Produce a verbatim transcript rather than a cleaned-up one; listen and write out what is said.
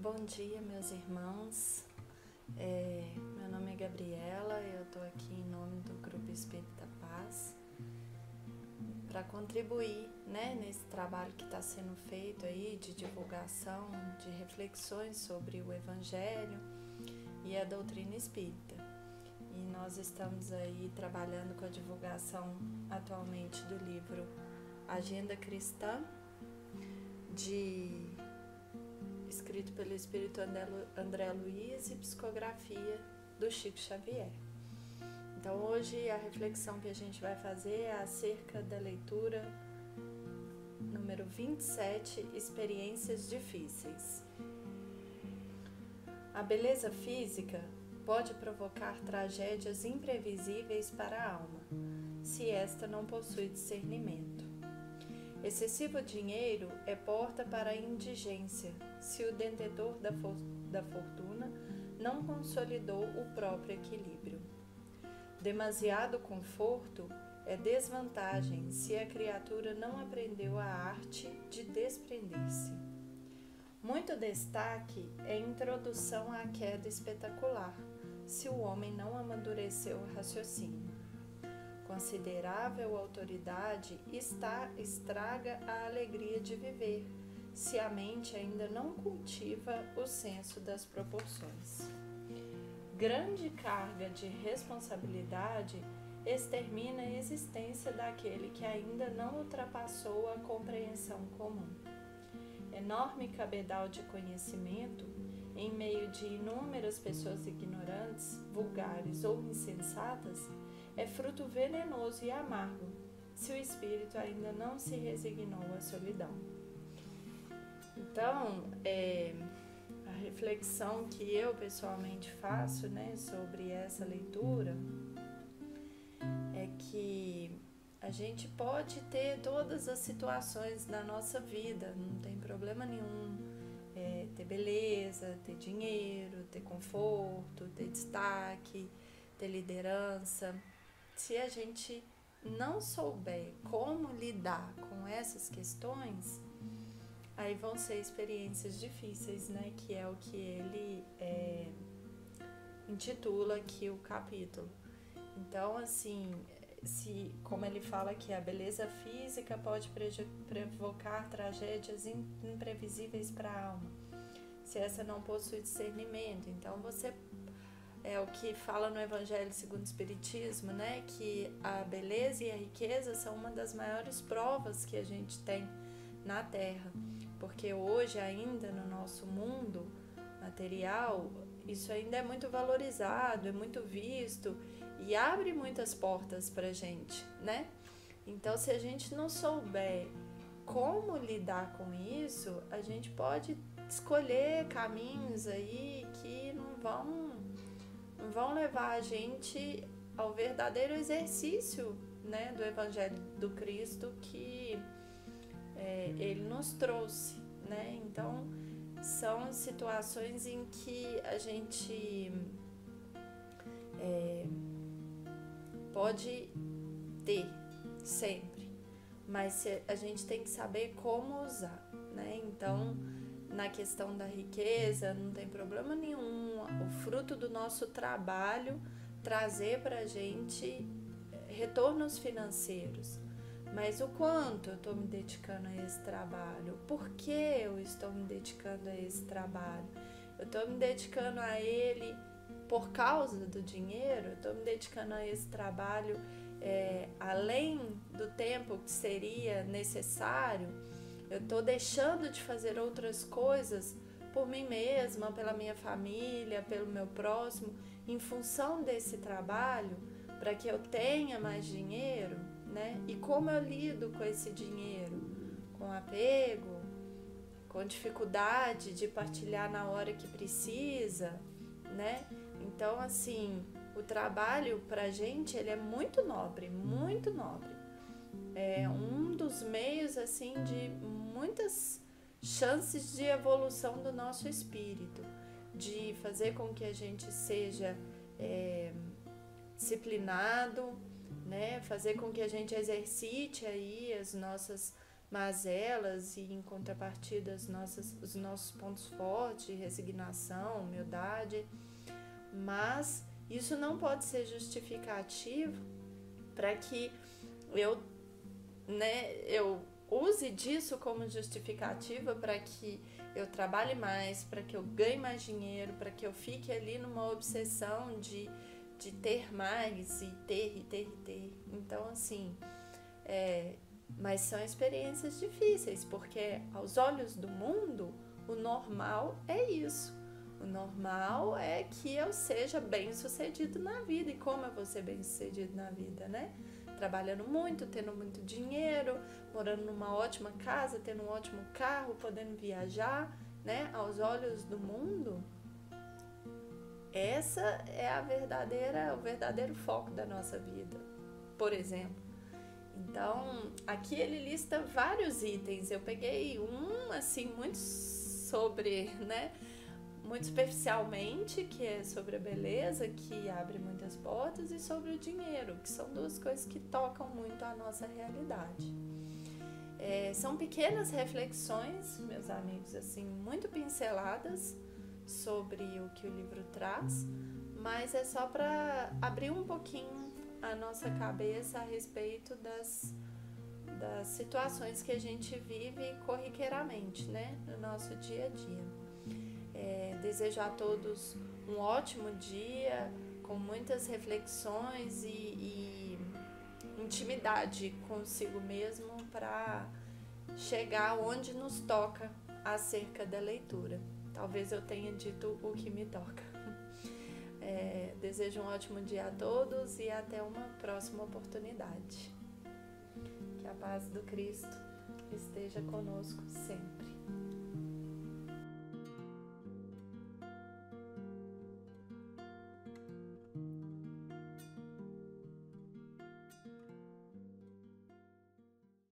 Bom dia, meus irmãos. É, meu nome é Gabriela, eu estou aqui em nome do Grupo Espírita Paz para contribuir, né, nesse trabalho que está sendo feito aí de divulgação, de reflexões sobre o Evangelho e a doutrina espírita. E nós estamos aí trabalhando com a divulgação atualmente do livro Agenda Cristã, de escrito pelo Espírito André Luiz e psicografia do Chico Xavier. Então hoje a reflexão que a gente vai fazer é acerca da leitura número vinte e sete, Experiências Difíceis. A beleza física pode provocar tragédias imprevisíveis para a alma, se esta não possui discernimento. Excessivo dinheiro é porta para a indigência, se o detentor da, for- da fortuna não consolidou o próprio equilíbrio. Demasiado conforto é desvantagem se a criatura não aprendeu a arte de desprender-se. Muito destaque é introdução à queda espetacular, se o homem não amadureceu o raciocínio. Considerável autoridade está, estraga a alegria de viver, se a mente ainda não cultiva o senso das proporções. Grande carga de responsabilidade extermina a existência daquele que ainda não ultrapassou a compreensão comum. Enorme cabedal de conhecimento, em meio de inúmeras pessoas ignorantes, vulgares ou insensatas, é fruto venenoso e amargo, se o espírito ainda não se resignou à solidão. Então, é, a reflexão que eu pessoalmente faço, né, sobre essa leitura é que a gente pode ter todas as situações da nossa vida, não tem problema nenhum, é, ter beleza, ter dinheiro, ter conforto, ter destaque, ter liderança. Se a gente não souber como lidar com essas questões, aí vão ser experiências difíceis, né? Que é o que ele é, intitula aqui o capítulo. Então, assim, se, como ele fala que a beleza física pode provocar tragédias imprevisíveis para a alma, se essa não possui discernimento. Então, você é o que fala no Evangelho segundo o Espiritismo, né? Que a beleza e a riqueza são uma das maiores provas que a gente tem na Terra. Porque hoje ainda no nosso mundo material, isso ainda é muito valorizado, é muito visto e abre muitas portas pra gente, né? Então, se a gente não souber como lidar com isso, a gente pode escolher caminhos aí que não vão vão levar a gente ao verdadeiro exercício, né, do Evangelho do Cristo que é, ele nos trouxe, né? Então, são situações em que a gente é, pode ter sempre, mas a gente tem que saber como usar, né? Então, na questão da riqueza, não tem problema nenhum o fruto do nosso trabalho trazer para a gente retornos financeiros. Mas o quanto eu estou me dedicando a esse trabalho? Por que eu estou me dedicando a esse trabalho? Eu estou me dedicando a ele por causa do dinheiro? Eu estou me dedicando a esse trabalho é, além do tempo que seria necessário? Eu estou deixando de fazer outras coisas por mim mesma, pela minha família, pelo meu próximo, em função desse trabalho, para que eu tenha mais dinheiro, né? E como eu lido com esse dinheiro? Com apego, com dificuldade de partilhar na hora que precisa, né? Então, assim, o trabalho pra gente, ele é muito nobre, muito nobre. É um dos meios, assim, de muitas chances de evolução do nosso espírito, de fazer com que a gente seja é, disciplinado, né? Fazer com que a gente exercite aí as nossas mazelas e, em contrapartida, as nossas, os nossos pontos fortes, resignação, humildade, mas isso não pode ser justificativo para que eu, né, eu use disso como justificativa para que eu trabalhe mais, para que eu ganhe mais dinheiro, para que eu fique ali numa obsessão de, de ter mais e ter, e ter, e ter. Então, assim, é, mas são experiências difíceis, porque aos olhos do mundo, o normal é isso. O normal é que eu seja bem-sucedido na vida. E como eu vou ser bem-sucedido na vida, né? Trabalhando muito, tendo muito dinheiro, morando numa ótima casa, tendo um ótimo carro, podendo viajar, né? Aos olhos do mundo, essa é a verdadeira, o verdadeiro foco da nossa vida, por exemplo. Então, aqui ele lista vários itens. Eu peguei um, assim, muito sobre, né? Muito superficialmente, que é sobre a beleza, que abre muitas portas, e sobre o dinheiro, que são duas coisas que tocam muito a nossa realidade. É, são pequenas reflexões, meus amigos, assim, muito pinceladas sobre o que o livro traz, mas é só para abrir um pouquinho a nossa cabeça a respeito das, das situações que a gente vive corriqueiramente, né, no nosso dia a dia. É, desejo a todos um ótimo dia, com muitas reflexões e, e intimidade consigo mesmo para chegar onde nos toca acerca da leitura. Talvez eu tenha dito o que me toca. É, desejo um ótimo dia a todos e até uma próxima oportunidade. Que a paz do Cristo esteja conosco sempre.